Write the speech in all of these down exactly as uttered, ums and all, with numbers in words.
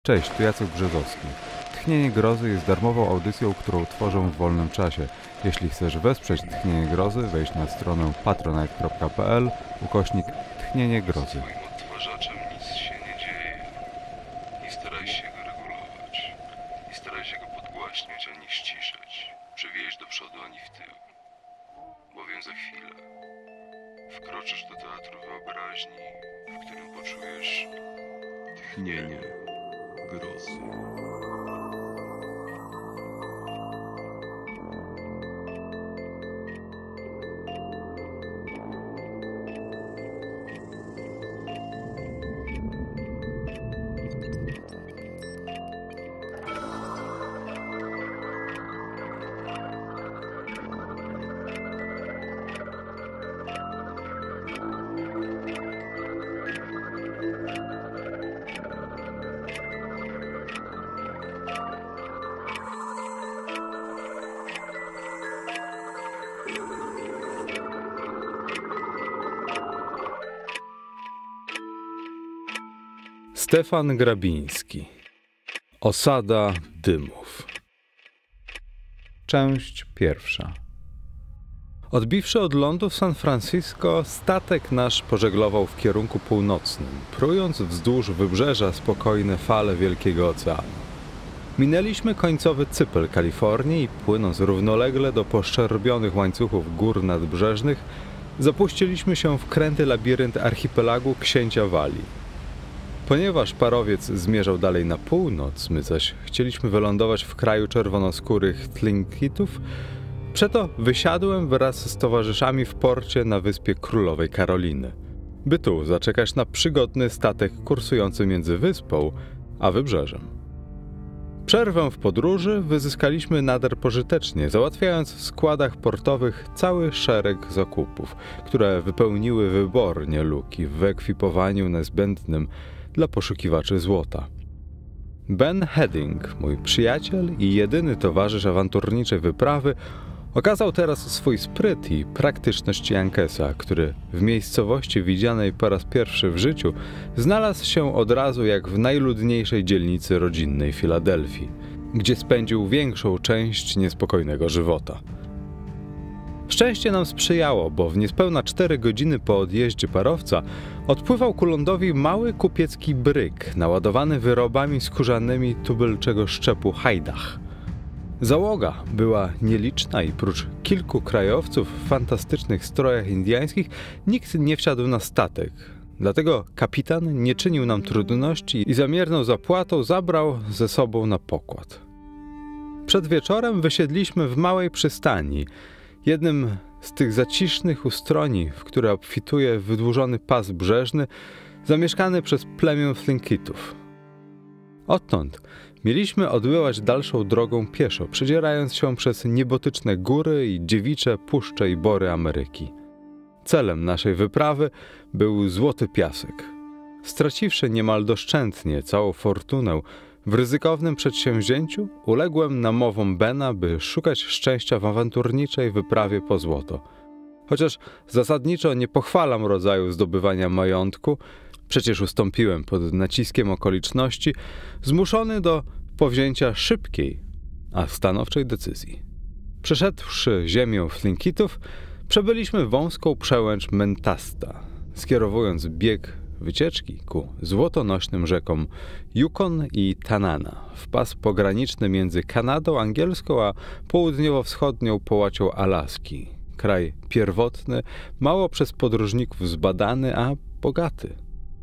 Cześć, tu Jacek Brzezowski. Tchnienie Grozy jest darmową audycją, którą tworzę w wolnym czasie. Jeśli chcesz wesprzeć Tchnienie Grozy, wejdź na stronę patronite kropka p l ukośnik Tchnienie Grozy. Swoim odtwarzaczem nic się nie dzieje. Nie staraj się go regulować. Nie staraj się go podgłaśniać ani ściszać. Przewieźć do przodu ani w tył. Bowiem za chwilę wkroczysz do teatru wyobraźni, w którym poczujesz tchnienie grozy. Stefan Grabiński. Osada dymów. Część pierwsza. Odbiwszy od lądu w San Francisco, statek nasz pożeglował w kierunku północnym, prując wzdłuż wybrzeża spokojne fale Wielkiego Oceanu. Minęliśmy końcowy cypel Kalifornii i płynąc równolegle do poszczerbionych łańcuchów gór nadbrzeżnych, zapuściliśmy się w kręty labirynt archipelagu Księcia Walii. Ponieważ parowiec zmierzał dalej na północ, my zaś chcieliśmy wylądować w kraju czerwonoskórych Tlinkitów, przeto wysiadłem wraz z towarzyszami w porcie na wyspie Królowej Karoliny, by tu zaczekać na przygodny statek kursujący między wyspą a wybrzeżem. Przerwę w podróży wyzyskaliśmy nader pożytecznie, załatwiając w składach portowych cały szereg zakupów, które wypełniły wybornie luki w wyekwipowaniu niezbędnym dla poszukiwaczy złota. Ben Heading, mój przyjaciel i jedyny towarzysz awanturniczej wyprawy, okazał teraz swój spryt i praktyczność Jankesa, który w miejscowości widzianej po raz pierwszy w życiu znalazł się od razu jak w najludniejszej dzielnicy rodzinnej Filadelfii, gdzie spędził większą część niespokojnego żywota. Szczęście nam sprzyjało, bo w niespełna cztery godziny po odjeździe parowca odpływał ku lądowi mały kupiecki bryk naładowany wyrobami skórzanymi tubylczego szczepu hajdach. Załoga była nieliczna i prócz kilku krajowców w fantastycznych strojach indyjskich nikt nie wsiadł na statek. Dlatego kapitan nie czynił nam trudności i za mierną zapłatą zabrał ze sobą na pokład. Przed wieczorem wysiedliśmy w małej przystani, jednym z tych zacisznych ustroni, w które obfituje wydłużony pas brzeżny, zamieszkany przez plemię Tlinkitów. Odtąd mieliśmy odbywać dalszą drogą pieszo, przedzierając się przez niebotyczne góry i dziewicze puszcze i bory Ameryki. Celem naszej wyprawy był Złoty Piasek. Straciwszy niemal doszczętnie całą fortunę w ryzykownym przedsięwzięciu, uległem namowom Bena, by szukać szczęścia w awanturniczej wyprawie po złoto. Chociaż zasadniczo nie pochwalam rodzaju zdobywania majątku, przecież ustąpiłem pod naciskiem okoliczności, zmuszony do powzięcia szybkiej, a stanowczej decyzji. Przeszedłszy ziemię Tlinkitów, przebyliśmy wąską przełęcz Mentasta, skierowując bieg wycieczki ku złotonośnym rzekom Yukon i Tanana, w pas pograniczny między Kanadą angielską a południowo-wschodnią połacią Alaski. Kraj pierwotny, mało przez podróżników zbadany, a bogaty.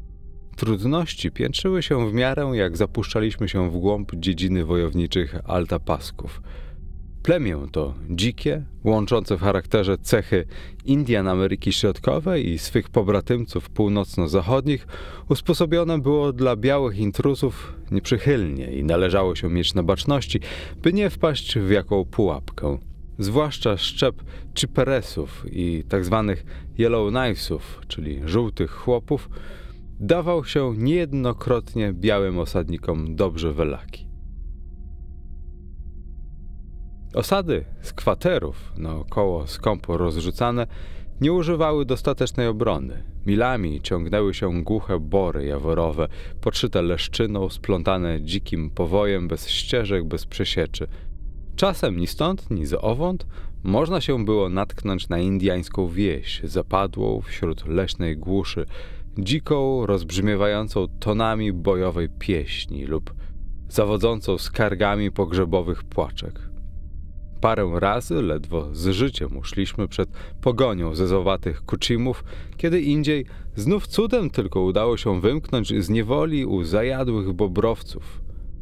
Trudności piętrzyły się w miarę, jak zapuszczaliśmy się w głąb dziedziny wojowniczych Altapasków. Plemię to dzikie, łączące w charakterze cechy Indian Ameryki Środkowej i swych pobratymców północno-zachodnich, usposobione było dla białych intruzów nieprzychylnie i należało się mieć na baczności, by nie wpaść w jaką pułapkę. Zwłaszcza szczep Chiperesów i tzw. Yellow Knivesów, czyli żółtych chłopów, dawał się niejednokrotnie białym osadnikom dobrze we laki. Osady z kwaterów naokoło skąpo rozrzucane nie używały dostatecznej obrony. Milami ciągnęły się głuche bory jaworowe, podszyte leszczyną, splątane dzikim powojem, bez ścieżek, bez przesieczy. Czasem ni stąd, ni zowąd można się było natknąć na indyjską wieś, zapadłą wśród leśnej głuszy, dziką, rozbrzmiewającą tonami bojowej pieśni lub zawodzącą skargami pogrzebowych płaczek. Parę razy ledwo z życiem uszliśmy przed pogonią zezowatych kucimów, kiedy indziej znów cudem tylko udało się wymknąć z niewoli u zajadłych bobrowców.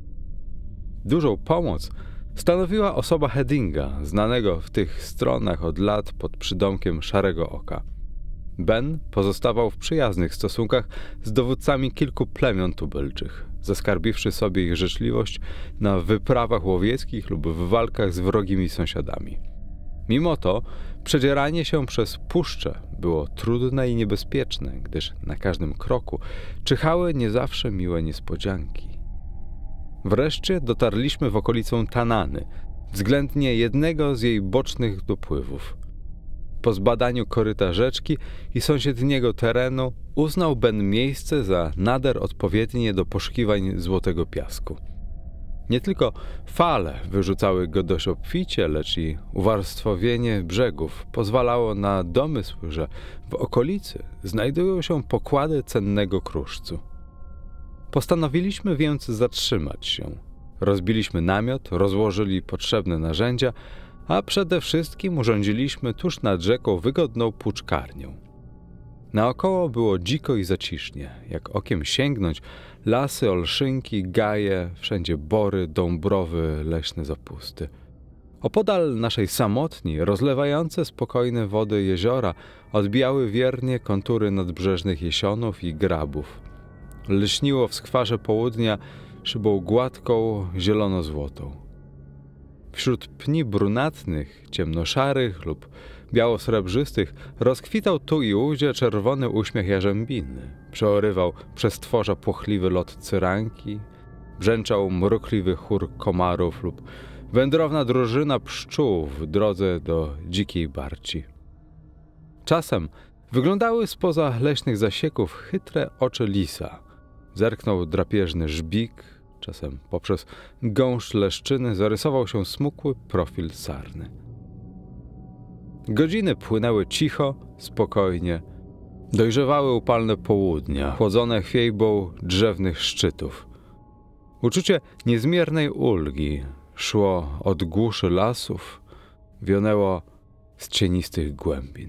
Dużą pomoc stanowiła osoba Headinga, znanego w tych stronach od lat pod przydomkiem Szarego Oka. Ben pozostawał w przyjaznych stosunkach z dowódcami kilku plemion tubylczych, zaskarbiwszy sobie ich życzliwość na wyprawach łowieckich lub w walkach z wrogimi sąsiadami. Mimo to przedzieranie się przez puszczę było trudne i niebezpieczne, gdyż na każdym kroku czyhały nie zawsze miłe niespodzianki. Wreszcie dotarliśmy w okolicę Tanany, względnie jednego z jej bocznych dopływów. Po zbadaniu koryta rzeczki i sąsiedniego terenu uznał Ben miejsce za nader odpowiednie do poszukiwań złotego piasku. Nie tylko fale wyrzucały go dość obficie, lecz i uwarstwowienie brzegów pozwalało na domysł, że w okolicy znajdują się pokłady cennego kruszcu. Postanowiliśmy więc zatrzymać się. Rozbiliśmy namiot, rozłożyli potrzebne narzędzia, a przede wszystkim urządziliśmy tuż nad rzeką wygodną płuczkarnię. Naokoło było dziko i zacisznie, jak okiem sięgnąć, lasy, olszynki, gaje, wszędzie bory, dąbrowy, leśne zapusty. Opodal naszej samotni, rozlewające spokojne wody jeziora odbijały wiernie kontury nadbrzeżnych jesionów i grabów. Lśniło w skwarze południa szybą gładką, zielono-złotą. Wśród pni brunatnych, ciemnoszarych lub biało-srebrzystych rozkwitał tu i ówdzie czerwony uśmiech jarzębiny. Przeorywał przez tworza płochliwy lot cyranki, brzęczał mrukliwy chór komarów lub wędrowna drużyna pszczół w drodze do dzikiej barci. Czasem wyglądały spoza leśnych zasieków chytre oczy lisa. Zerknął drapieżny żbik, czasem poprzez gąszcz leszczyny zarysował się smukły profil sarny. Godziny płynęły cicho, spokojnie. Dojrzewały upalne południa, chłodzone chwiejbą drzewnych szczytów. Uczucie niezmiernej ulgi szło od głuszy lasów, wionęło z cienistych głębin.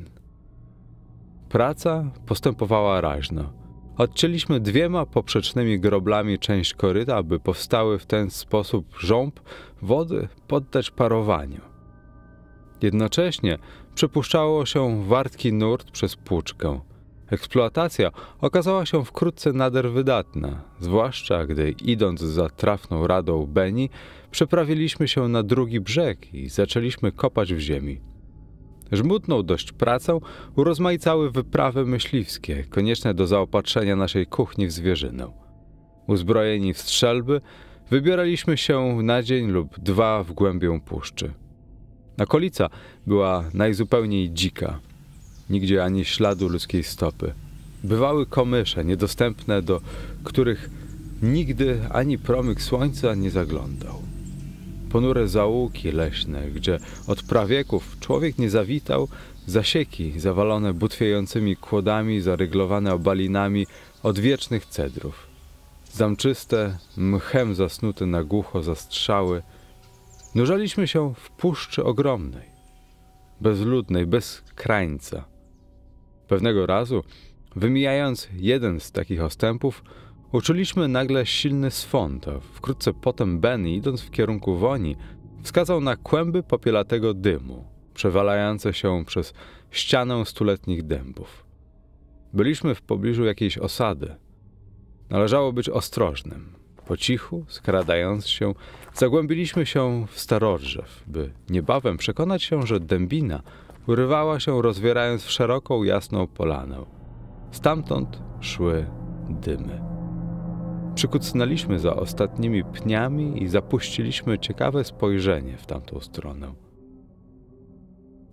Praca postępowała raźno. Odcięliśmy dwiema poprzecznymi groblami część koryta, aby powstały w ten sposób rząb wody poddać parowaniu. Jednocześnie przepuszczało się wartki nurt przez płuczkę. Eksploatacja okazała się wkrótce nader wydatna, zwłaszcza gdy idąc za trafną radą Beni, przeprawiliśmy się na drugi brzeg i zaczęliśmy kopać w ziemi. Żmudną dość pracę urozmaicały wyprawy myśliwskie, konieczne do zaopatrzenia naszej kuchni w zwierzynę. Uzbrojeni w strzelby, wybieraliśmy się na dzień lub dwa w głębię puszczy. Okolica była najzupełniej dzika. Nigdzie ani śladu ludzkiej stopy. Bywały komysze, niedostępne, do których nigdy ani promyk słońca nie zaglądał. Ponure zaułki leśne, gdzie od prawieków człowiek nie zawitał, zasieki zawalone butwiejącymi kłodami, zaryglowane obalinami odwiecznych cedrów. Zamczyste, mchem zasnute na głucho zastrzały. Nurzaliśmy się w puszczy ogromnej, bezludnej, bez krańca. Pewnego razu, wymijając jeden z takich ostępów, uczuliśmy nagle silny swąd, a wkrótce potem Ben, idąc w kierunku woni, wskazał na kłęby popielatego dymu, przewalające się przez ścianę stuletnich dębów. Byliśmy w pobliżu jakiejś osady. Należało być ostrożnym. Po cichu, skradając się, zagłębiliśmy się w starodrzew, by niebawem przekonać się, że dębina urywała się, rozwierając w szeroką, jasną polanę. Stamtąd szły dymy. Przykucnęliśmy za ostatnimi pniami i zapuściliśmy ciekawe spojrzenie w tamtą stronę.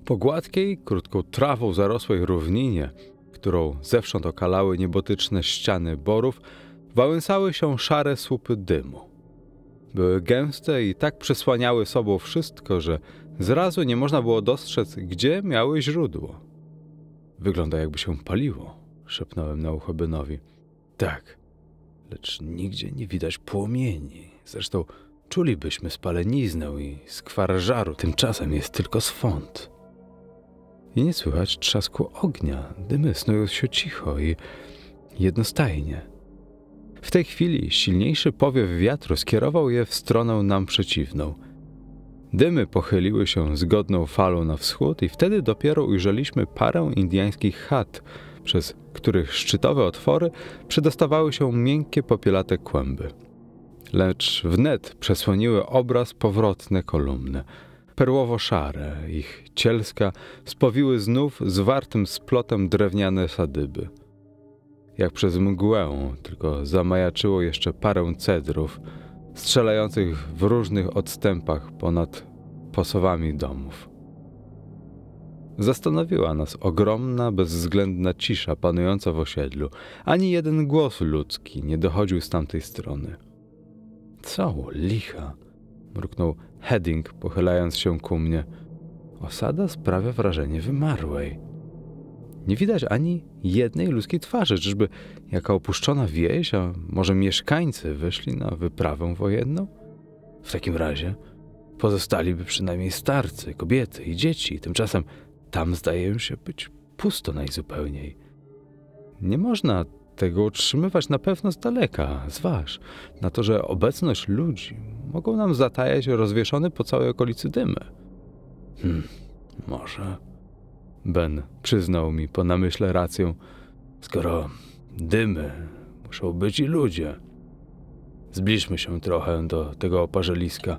Po gładkiej, krótką trawą zarosłej równinie, którą zewsząd okalały niebotyczne ściany borów, wałęsały się szare słupy dymu. Były gęste i tak przysłaniały sobą wszystko, że zrazu nie można było dostrzec, gdzie miały źródło. Wygląda, jakby się paliło, szepnąłem na ucho Benowi. Tak, lecz nigdzie nie widać płomieni. Zresztą czulibyśmy spaleniznę i skwar żaru. Tymczasem jest tylko swąd. I nie słychać trzasku ognia. Dymy snują się cicho i jednostajnie. W tej chwili silniejszy powiew wiatru skierował je w stronę nam przeciwną. Dymy pochyliły się zgodną falą na wschód i wtedy dopiero ujrzeliśmy parę indyjskich chat, przez których szczytowe otwory przedostawały się miękkie popielate kłęby. Lecz wnet przesłoniły obraz powrotne kolumny. Perłowo-szare, ich cielska spowiły znów zwartym splotem drewniane sadyby. Jak przez mgłę, tylko zamajaczyło jeszcze parę cedrów, strzelających w różnych odstępach ponad posowami domów. Zastanowiła nas ogromna, bezwzględna cisza panująca w osiedlu. Ani jeden głos ludzki nie dochodził z tamtej strony. Co licha, mruknął Hedding, pochylając się ku mnie. Osada sprawia wrażenie wymarłej. Nie widać ani jednej ludzkiej twarzy, czyżby jaka opuszczona wieś, a może mieszkańcy wyszli na wyprawę wojenną? W takim razie pozostaliby przynajmniej starcy, kobiety i dzieci. Tymczasem tam zdaje się być pusto najzupełniej. Nie można tego utrzymywać na pewno z daleka. Zważ na to, że obecność ludzi mogą nam zatajać rozwieszone po całej okolicy dymy. Hmm, może... Ben przyznał mi po namyśle rację. Skoro dymy, muszą być i ludzie. Zbliżmy się trochę do tego oparzeliska.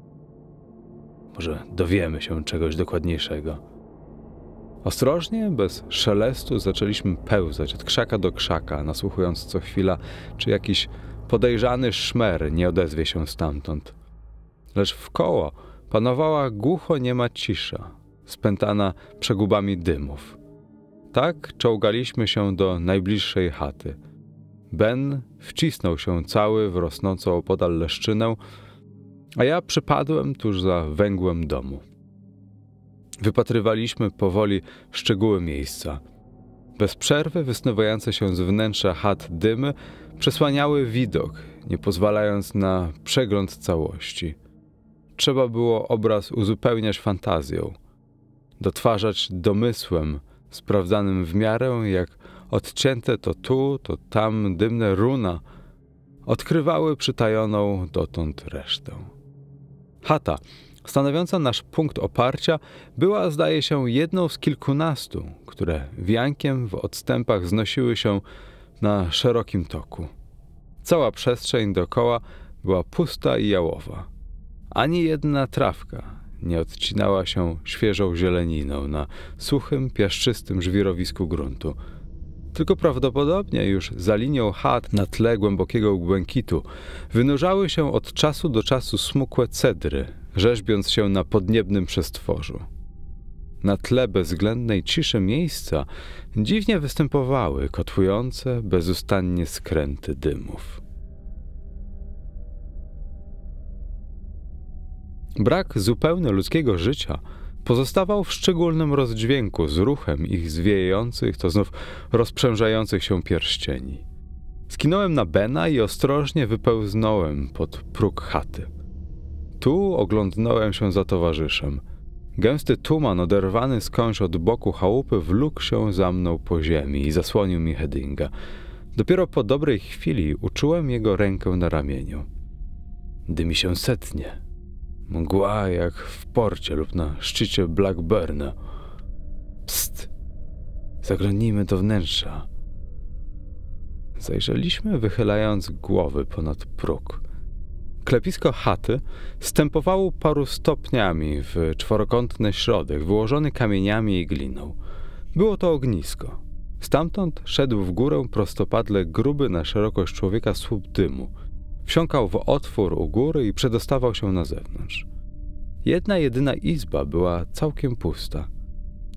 Może dowiemy się czegoś dokładniejszego. Ostrożnie, bez szelestu zaczęliśmy pełzać od krzaka do krzaka, nasłuchując co chwila, czy jakiś podejrzany szmer nie odezwie się stamtąd. Lecz wkoło panowała głucho-niema cisza, spętana przegubami dymów. Tak czołgaliśmy się do najbliższej chaty. Ben wcisnął się cały w rosnącą opodal leszczynę, a ja przypadłem tuż za węgłem domu. Wypatrywaliśmy powoli szczegóły miejsca. Bez przerwy wysnuwające się z wnętrza chat dymy przesłaniały widok, nie pozwalając na przegląd całości. Trzeba było obraz uzupełniać fantazją, dotwarzać domysłem sprawdzanym w miarę, jak odcięte to tu, to tam dymne runa odkrywały przytajoną dotąd resztę. Chata, stanowiąca nasz punkt oparcia, była, zdaje się, jedną z kilkunastu, które wiankiem w odstępach znosiły się na szerokim toku. Cała przestrzeń dookoła była pusta i jałowa. Ani jedna trawka nie odcinała się świeżą zieleniną na suchym, piaszczystym żwirowisku gruntu. Tylko prawdopodobnie już za linią chat na tle głębokiego błękitu wynurzały się od czasu do czasu smukłe cedry, rzeźbiąc się na podniebnym przestworzu. Na tle bezwzględnej ciszy miejsca dziwnie występowały kotłujące bezustannie skręty dymów. Brak zupełny ludzkiego życia pozostawał w szczególnym rozdźwięku z ruchem ich zwijających, to znów rozprzężających się pierścieni. Skinąłem na Bena i ostrożnie wypełznąłem pod próg chaty. Tu oglądnąłem się za towarzyszem. Gęsty tuman oderwany skądś od boku chałupy wlókł się za mną po ziemi i zasłonił mi Heddinga. Dopiero po dobrej chwili uczułem jego rękę na ramieniu. Dymi się setnie. Mgła jak w porcie lub na szczycie Blackburna. Psst! Zaglądnijmy do wnętrza. Zajrzeliśmy, wychylając głowy ponad próg. Klepisko chaty stępowało paru stopniami w czworokątny środek, wyłożony kamieniami i gliną. Było to ognisko. Stamtąd szedł w górę prostopadle gruby na szerokość człowieka słup dymu. Wsiąkał w otwór u góry i przedostawał się na zewnątrz. Jedna jedyna izba była całkiem pusta.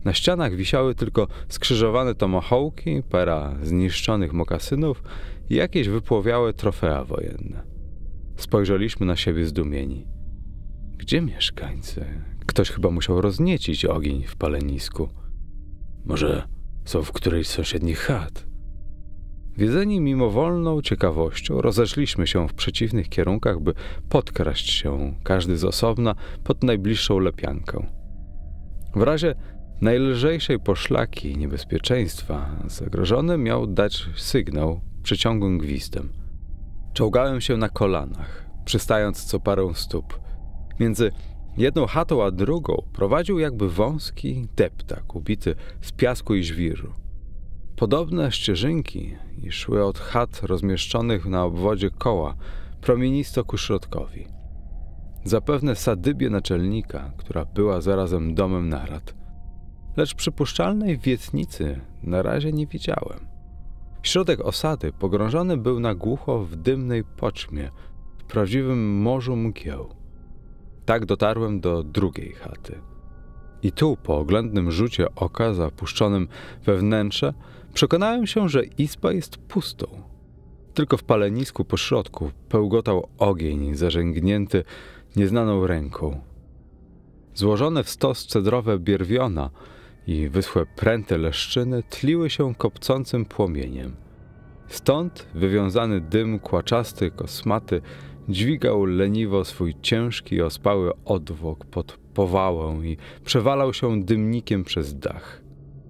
Na ścianach wisiały tylko skrzyżowane tomahawki, para zniszczonych mokasynów i jakieś wypłowiałe trofea wojenne. Spojrzeliśmy na siebie zdumieni. Gdzie mieszkańcy? Ktoś chyba musiał rozniecić ogień w palenisku. Może są w którejś z sąsiednich chat? Wiedzeni mimowolną ciekawością rozeszliśmy się w przeciwnych kierunkach, by podkraść się, każdy z osobna, pod najbliższą lepiankę. W razie najlżejszej poszlaki i niebezpieczeństwa zagrożony miał dać sygnał przeciągłym gwizdem. Czołgałem się na kolanach, przystając co parę stóp. Między jedną chatą a drugą prowadził jakby wąski deptak ubity z piasku i żwiru. Podobne ścieżynki i szły od chat rozmieszczonych na obwodzie koła promienisto ku środkowi. Zapewne sadybie naczelnika, która była zarazem domem narad. Lecz przypuszczalnej wietnicy na razie nie widziałem. Środek osady pogrążony był na głucho w dymnej poćmie, w prawdziwym morzu mgieł. Tak dotarłem do drugiej chaty. I tu, po oględnym rzucie oka zapuszczonym we wnętrze, przekonałem się, że izba jest pustą. Tylko w palenisku po środku pełgotał ogień zażęgnięty nieznaną ręką. Złożone w stos cedrowe bierwiona i wyschłe pręty leszczyny tliły się kopcącym płomieniem. Stąd wywiązany dym kłaczasty, kosmaty dźwigał leniwo swój ciężki, ospały odwłok pod powałę i przewalał się dymnikiem przez dach.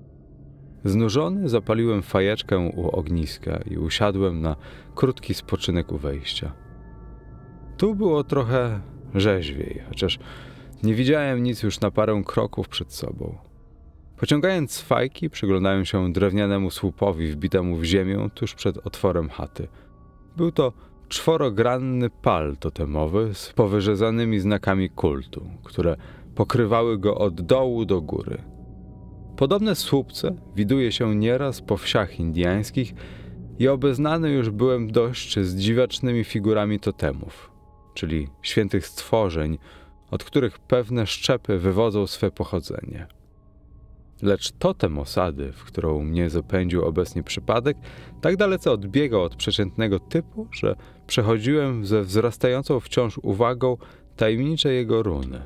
Znużony zapaliłem fajeczkę u ogniska i usiadłem na krótki spoczynek u wejścia. Tu było trochę rzeźwiej, chociaż nie widziałem nic już na parę kroków przed sobą. Pociągając fajki, przyglądałem się drewnianemu słupowi wbitemu w ziemię tuż przed otworem chaty. Był to czworogranny pal totemowy z powyrzezanymi znakami kultu, które pokrywały go od dołu do góry. Podobne słupce widuje się nieraz po wsiach indiańskich i obeznany już byłem dość z dziwacznymi figurami totemów, czyli świętych stworzeń, od których pewne szczepy wywodzą swe pochodzenie. Lecz totem osady, w którą mnie zapędził obecnie przypadek, tak dalece odbiegał od przeciętnego typu, że przechodziłem ze wzrastającą wciąż uwagą tajemnicze jego runy.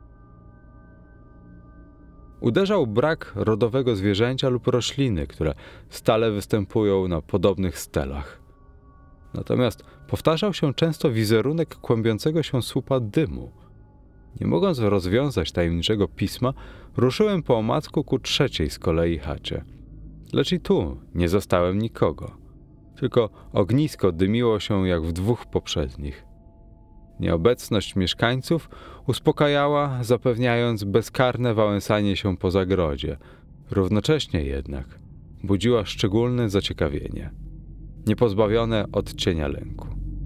Uderzał brak rodowego zwierzęcia lub rośliny, które stale występują na podobnych stelach. Natomiast powtarzał się często wizerunek kłębiącego się słupa dymu. Nie mogąc rozwiązać tajemniczego pisma, ruszyłem po omacku ku trzeciej z kolei chacie. Lecz i tu nie zastałem nikogo. Tylko ognisko dymiło się jak w dwóch poprzednich. Nieobecność mieszkańców uspokajała, zapewniając bezkarne wałęsanie się po zagrodzie. Równocześnie jednak budziła szczególne zaciekawienie, niepozbawione odcienia lęku.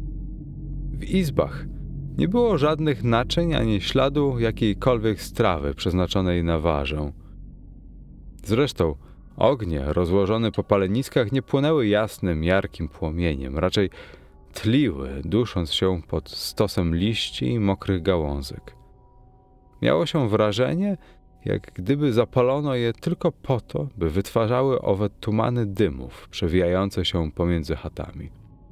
W izbach nie było żadnych naczyń ani śladu jakiejkolwiek strawy przeznaczonej na warzę. Zresztą ognie rozłożone po paleniskach nie płonęły jasnym, jarkim płomieniem, raczej tliły, dusząc się pod stosem liści i mokrych gałązek. Miało się wrażenie, jak gdyby zapalono je tylko po to, by wytwarzały owe tumany dymów przewijające się pomiędzy chatami.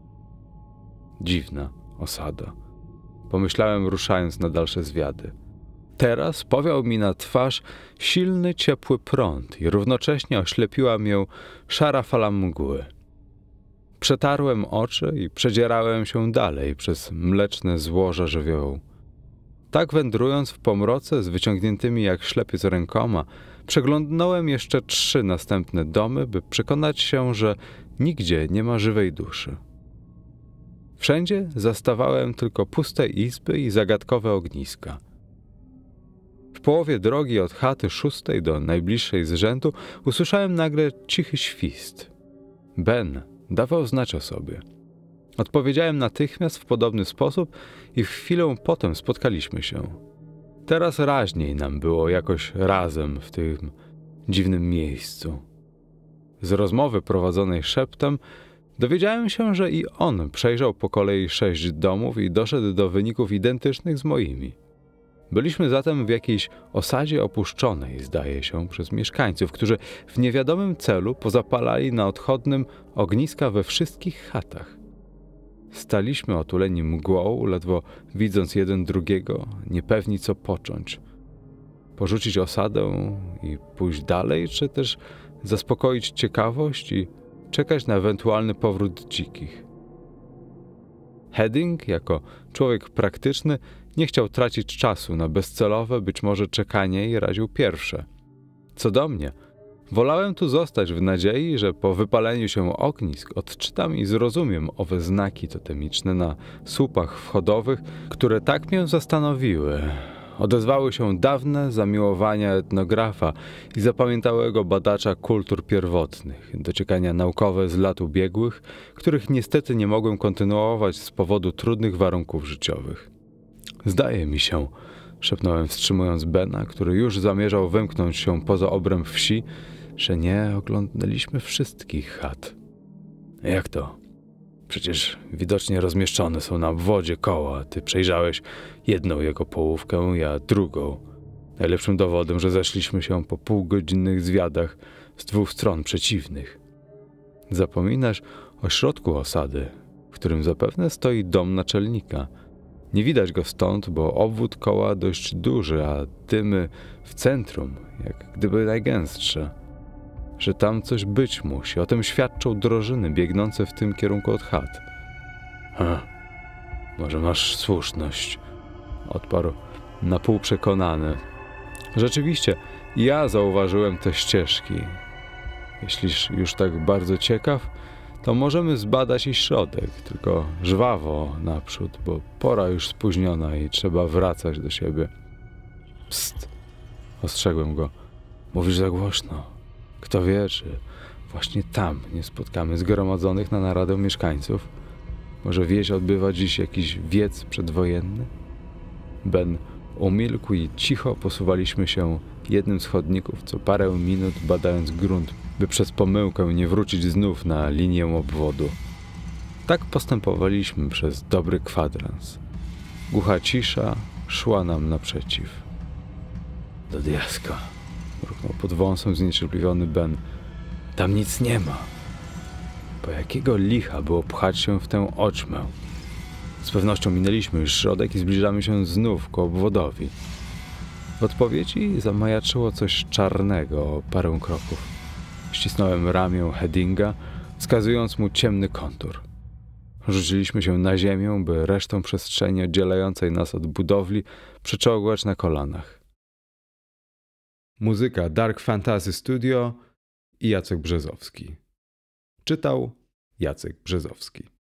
Dziwna osada, pomyślałem, ruszając na dalsze zwiady. Teraz powiał mi na twarz silny, ciepły prąd i równocześnie oślepiła mię szara fala mgły. Przetarłem oczy i przedzierałem się dalej przez mleczne złoża żywiołu. Tak wędrując w pomroce z wyciągniętymi jak ślepiec rękoma, przeglądnąłem jeszcze trzy następne domy, by przekonać się, że nigdzie nie ma żywej duszy. Wszędzie zastawałem tylko puste izby i zagadkowe ogniska. W połowie drogi od chaty szóstej do najbliższej z rzędu usłyszałem nagle cichy świst. Ben dawał znać o sobie. Odpowiedziałem natychmiast w podobny sposób i w chwilę potem spotkaliśmy się. Teraz raźniej nam było jakoś razem w tym dziwnym miejscu. Z rozmowy prowadzonej szeptem dowiedziałem się, że i on przejrzał po kolei sześć domów i doszedł do wyników identycznych z moimi. Byliśmy zatem w jakiejś osadzie opuszczonej, zdaje się, przez mieszkańców, którzy w niewiadomym celu pozapalali na odchodnym ogniska we wszystkich chatach. Staliśmy otuleni mgłą, ledwo widząc jeden drugiego, niepewni co począć. Porzucić osadę i pójść dalej, czy też zaspokoić ciekawość i czekać na ewentualny powrót dzikich. Hedding, jako człowiek praktyczny, nie chciał tracić czasu na bezcelowe, być może czekanie i radził pierwsze. Co do mnie, wolałem tu zostać w nadziei, że po wypaleniu się ognisk odczytam i zrozumiem owe znaki totemiczne na słupach wchodowych, które tak mnie zastanowiły. Odezwały się dawne zamiłowania etnografa i zapamiętałego badacza kultur pierwotnych, dociekania naukowe z lat ubiegłych, których niestety nie mogłem kontynuować z powodu trudnych warunków życiowych. Zdaje mi się, szepnąłem wstrzymując Bena, który już zamierzał wymknąć się poza obręb wsi, że nie oglądaliśmy wszystkich chat. Jak to? Przecież widocznie rozmieszczone są na obwodzie koła. Ty przejrzałeś jedną jego połówkę, ja drugą. Najlepszym dowodem, że zeszliśmy się po półgodzinnych zwiadach z dwóch stron przeciwnych. Zapominasz o środku osady, w którym zapewne stoi dom naczelnika. Nie widać go stąd, bo obwód koła dość duży, a dymy w centrum, jak gdyby najgęstsze. Że tam coś być musi. O tym świadczą drożyny biegnące w tym kierunku od chat. Ha, może masz słuszność, odparł na pół przekonany. Rzeczywiście, ja zauważyłem te ścieżki. Jeśliż już tak bardzo ciekaw, to możemy zbadać i środek, tylko żwawo naprzód, bo pora już spóźniona i trzeba wracać do siebie. Psst, ostrzegłem go. Mówisz za głośno. Kto wie, czy właśnie tam nie spotkamy zgromadzonych na naradę mieszkańców? Może wieś odbywa dziś jakiś wiec przedwojenny? Ben umilkł i cicho posuwaliśmy się jednym z chodników co parę minut, badając grunt, by przez pomyłkę nie wrócić znów na linię obwodu. Tak postępowaliśmy przez dobry kwadrans. Głucha cisza szła nam naprzeciw. Do diaska, mruknął pod wąsem zniecierpliwiony Ben. Tam nic nie ma. Po jakiego licha było pchać się w tę oćmę? Z pewnością minęliśmy już środek i zbliżamy się znów ku obwodowi. W odpowiedzi zamajaczyło coś czarnego o parę kroków. Ścisnąłem ramię Heddinga, wskazując mu ciemny kontur. Rzuciliśmy się na ziemię, by resztę przestrzeni oddzielającej nas od budowli przyczołgać na kolanach. Muzyka Dark Fantasy Studio i Jacek Brzezowski. Czytał Jacek Brzezowski.